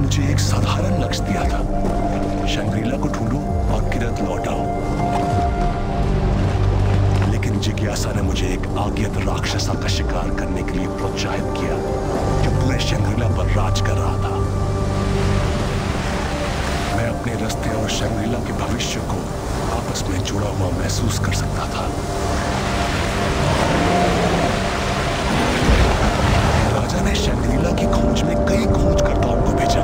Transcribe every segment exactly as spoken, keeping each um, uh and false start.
मुझे एक साधारण लक्ष्य दिया था, शंग्रीला को ढूंढो और किरत लौटाओ। लेकिन जिज्ञासा ने मुझे एक आज्ञात राक्षसा का शिकार करने के लिए प्रोत्साहित किया, जो पूरे शंग्रीला पर राज कर रहा था। मैं अपने रास्ते और शंग्रीला के भविष्य को आपस में जुड़ा हुआ महसूस कर सकता था। राजा ने शंग्रीला की खोज में कई खोजकर्ताओं को भेजा।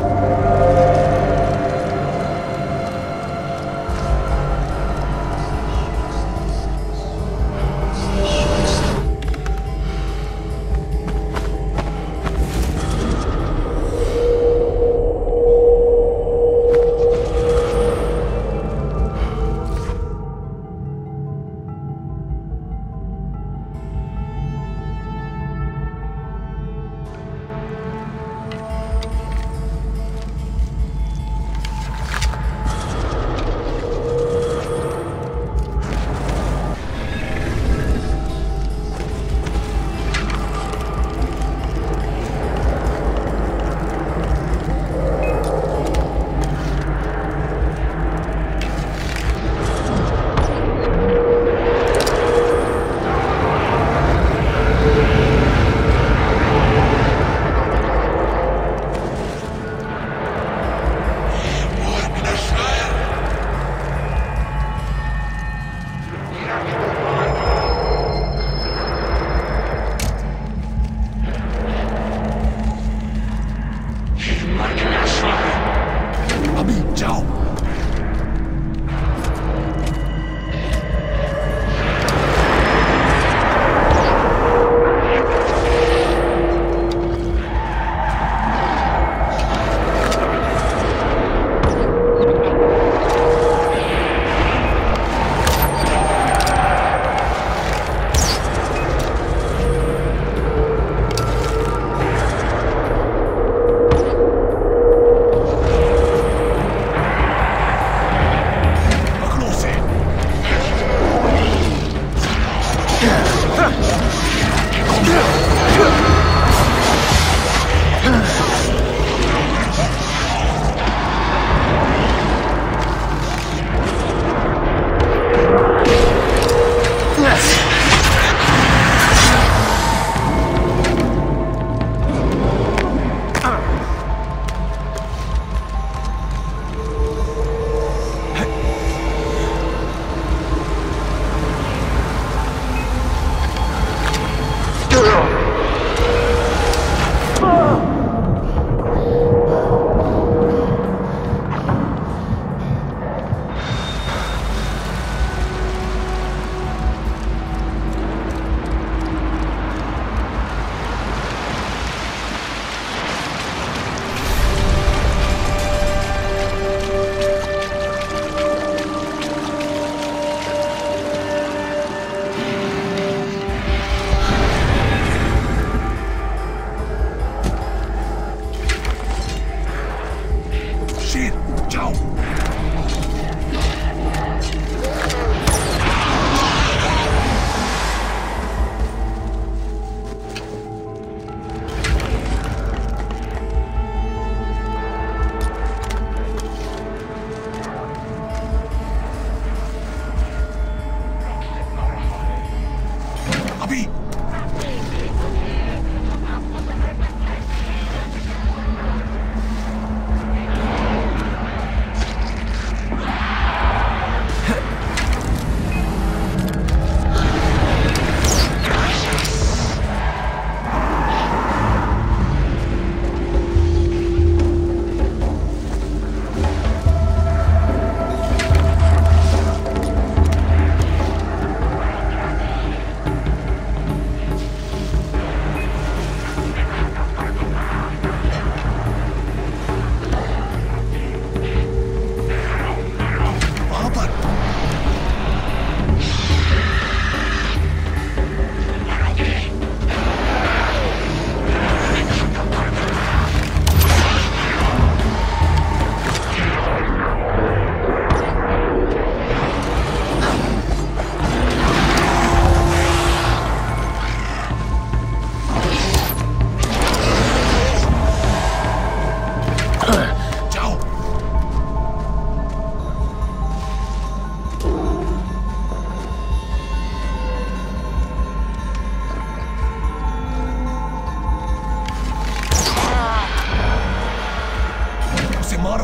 मारो।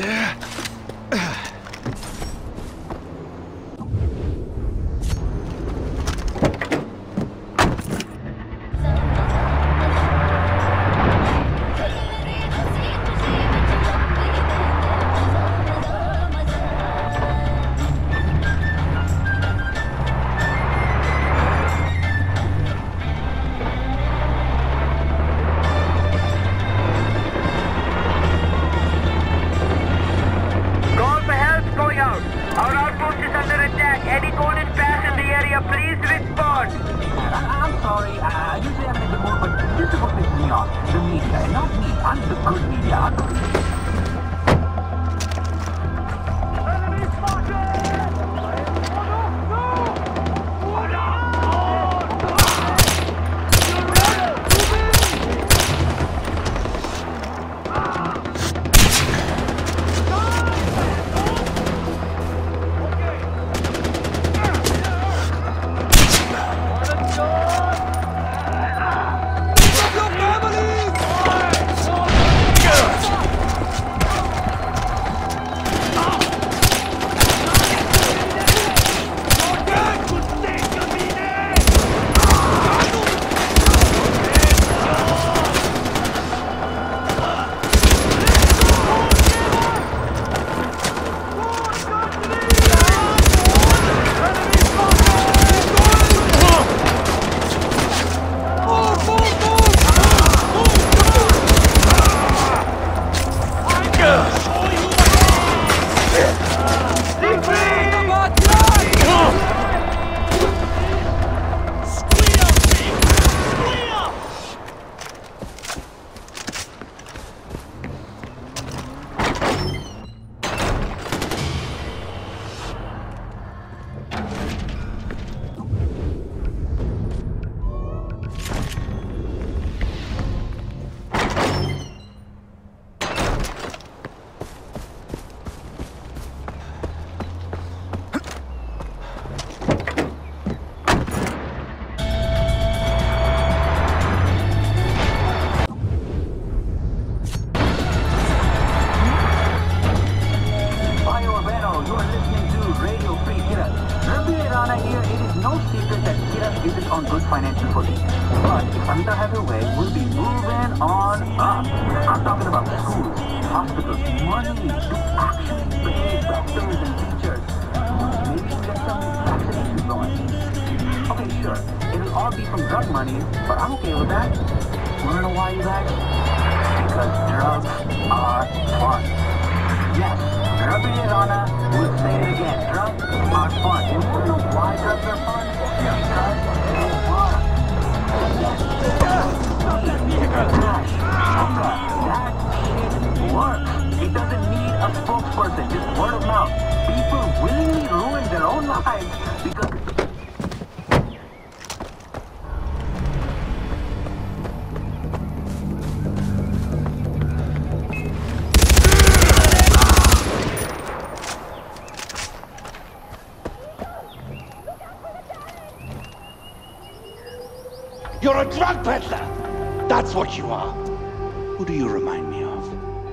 You're a drug peddler! That's what you are! Who do you remind me of?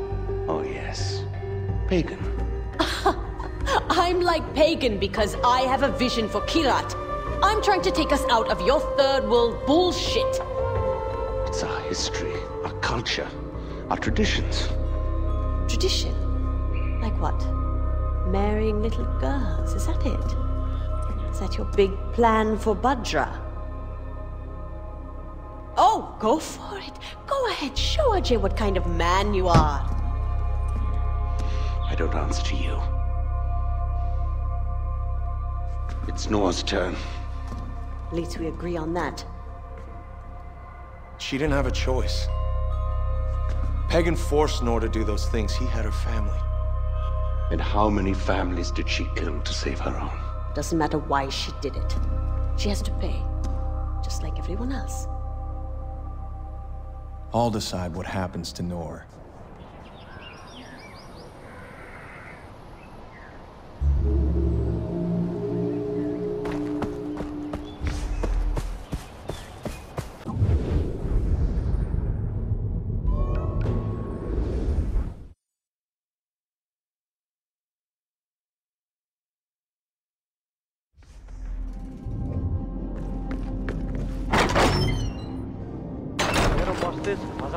Oh yes, Pagan. I'm like Pagan because I have a vision for Kyrat. I'm trying to take us out of your third world bullshit. It's our history, our culture, our traditions. Tradition? Like what? Marrying little girls, is that it? Is that your big plan for Bhadra? Oh, go for it. Go ahead, show Ajay what kind of man you are. I don't answer to you. It's Nora's turn. At least we agree on that. She didn't have a choice. Pagan forced Nora to do those things. He had her family. And how many families did she kill to save her own? Doesn't matter why she did it. She has to pay. Just like everyone else. I'll decide what happens to Nora.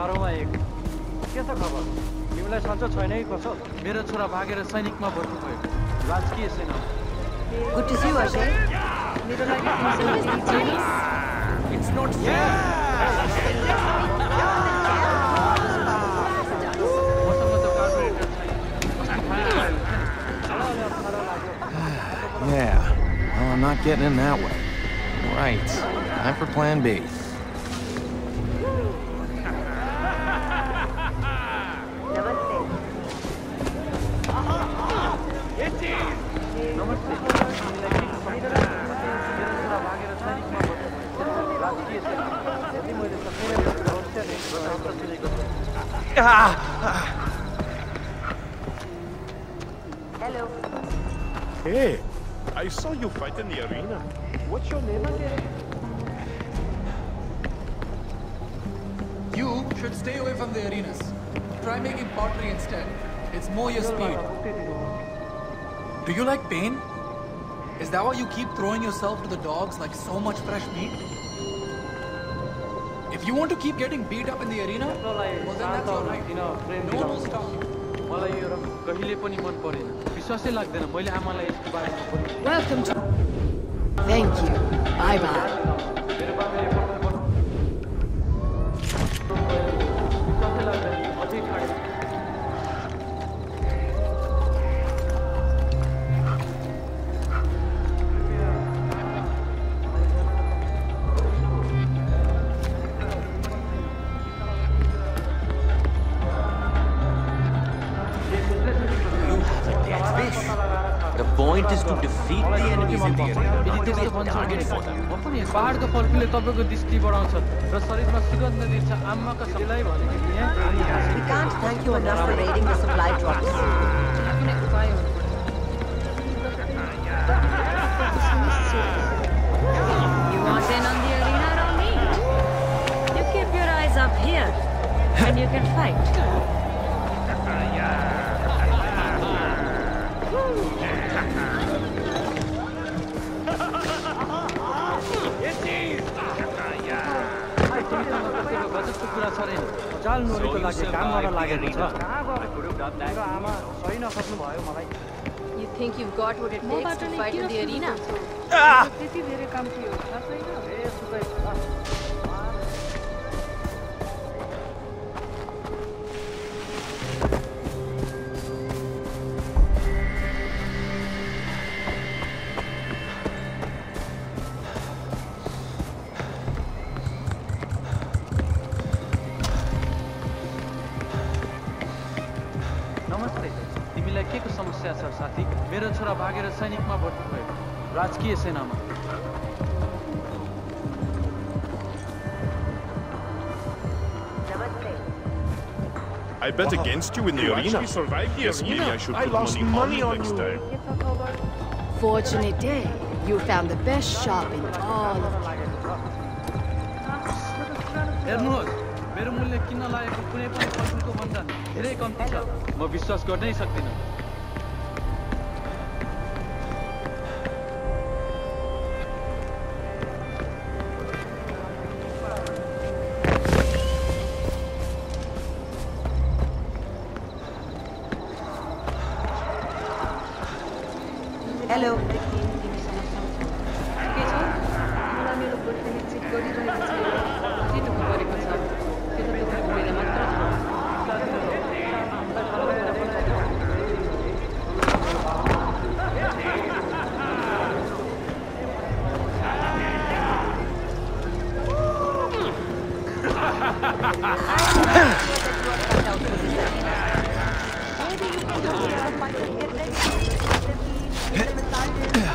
चारौँमा एक के छ खबर तिमीलाई सन्चो छैन कि कसो मेरो छोरा भागेर सैनिकमा भर्ती भयो राजकीय सेना Good to see you, Ajay. मेरो लागि तिमीसँग केही छैन It's not fair. मसँग त कार्पोरेटर छैन Yeah. Well, I'm not getting in that way. Right. Time for plan B. Hello. Hey, I saw you fight in the arena. What's your name again? You should stay away from the arenas. Try making pottery instead. It's more your speed. Do you like pain? Is that why you keep throwing yourself to the dogs like so much fresh meat? If you want to keep getting beat up in the arena, well then that's your right. No one will stop. मलाई यो कहिले पनि मन परेन विश्वासै लाग्दैन मैले आमालाई यसको बारेमा पनि Welcome to Thank you. Bye bye. मेरो बाबाले पक्का विश्वासै लाग्दैन अझै ठाडे The point is to defeat the enemies in the arena, not to be a target for them. पहाडको फलफुलले तपाईँको दृष्टि बढाउँछ र शरीरमा सुगन्ध दिन्छ आमाका सबैलाई भने We can't thank you enough for raiding the supply drops. कुनै उपाय You want in on the arena or on me? You keep your eyes up here, and you can fight. गजबको कुरा छ रे चाल नोरीको लागि काम गर्न लागेको छ मेरो आमा सही नसक्नु भयो मलाई You think you've got what it takes to fight in the arena? त्यति धेरै काम थियो थाहा छैन ए सुकै छ के को समस्या छ साथी मेरो छोरा भागेर सैनिकमा भर्ती भयो राजकीय सेनामा I bet against you in the arena. Yes, maybe I should put money, money on you next time. Fortunate day. You found the best shop in all of हेर्नुहोस् मेरो मूल्य किन्न लागेको कुनै पनि फलफुलको भन्दा धेरै कम्ती छ म विश्वास गर्नै सक्दिनँ Hello. Huh?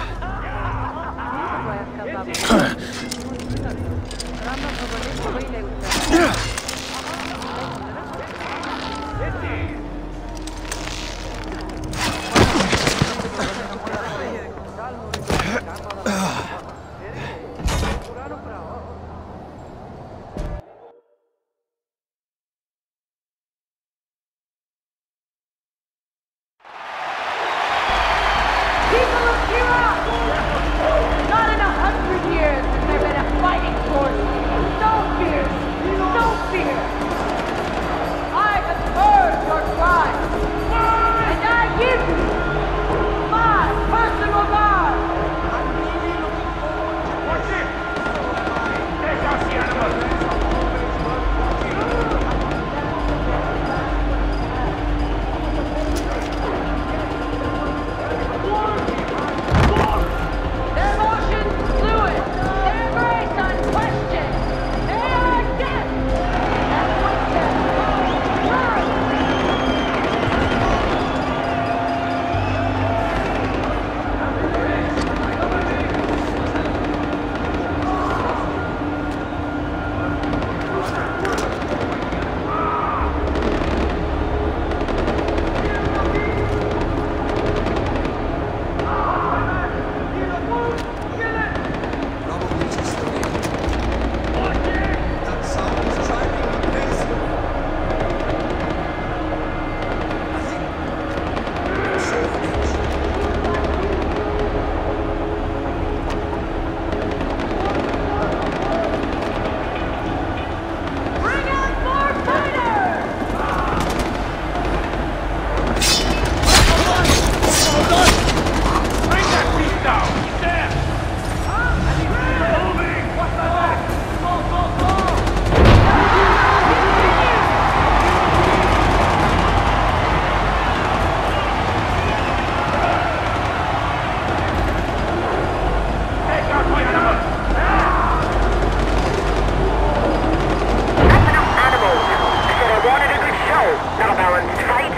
Not a balanced fight.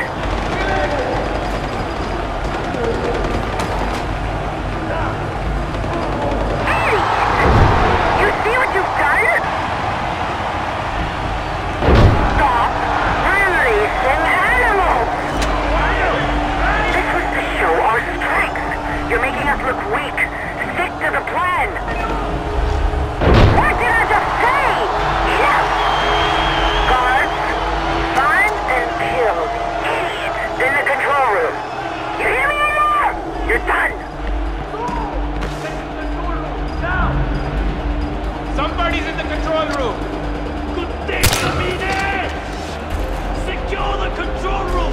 Hey! You see what you've done? Stop releasing animals! This was to show our strength. You're making us look weak. Stick to the plan. What did I just say? Yes! Guards, find and kill the idiots in the control room. You hear me anymore? You're done. Somebody's in the control room. Secure the control room.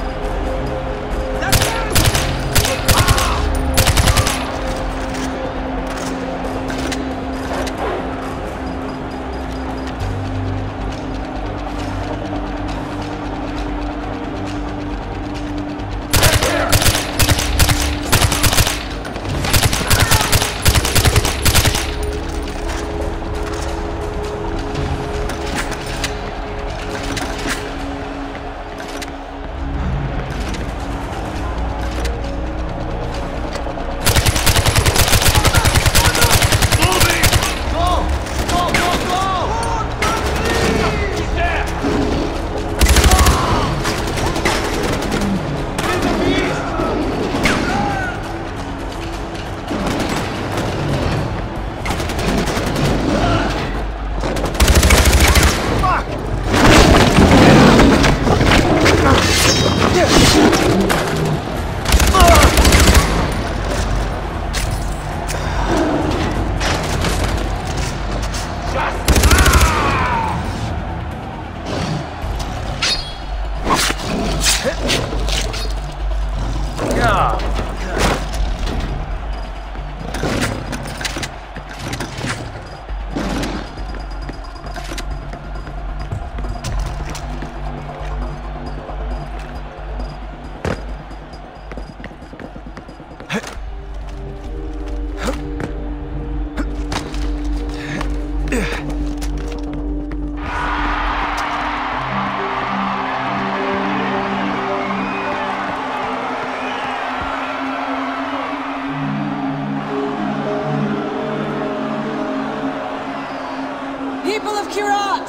People of Kyrat,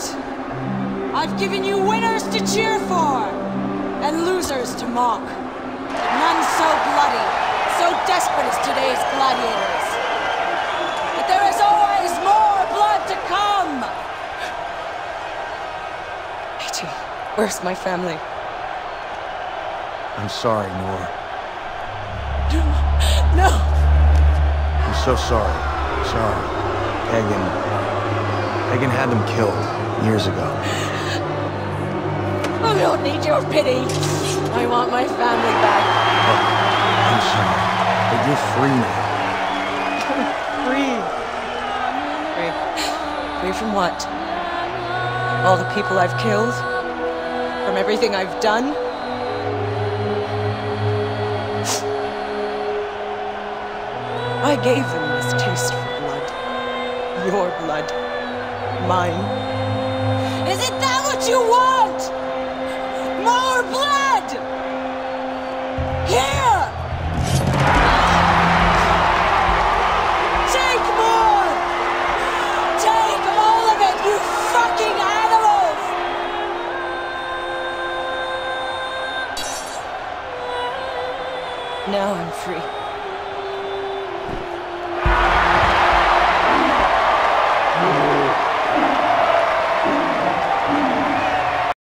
I've given you winners to cheer for, and losers to mock. But none so bloody, so desperate as today's gladiators. But there is always more blood to come! Peachy, where's my family? I'm sorry, Noor. No, no! I'm so sorry. Sorry. Pagan... Pagan had them killed years ago. I don't need your pity. I want my family back. Oh, I'm sorry, but you're free now. Free? Free? Free from what? All the people I've killed? From everything I've done? I gave them this taste for blood. Your blood. Mine. Isn't that what you want? More blood! Here! Take more! Take all of it, you fucking animals! Now I'm free.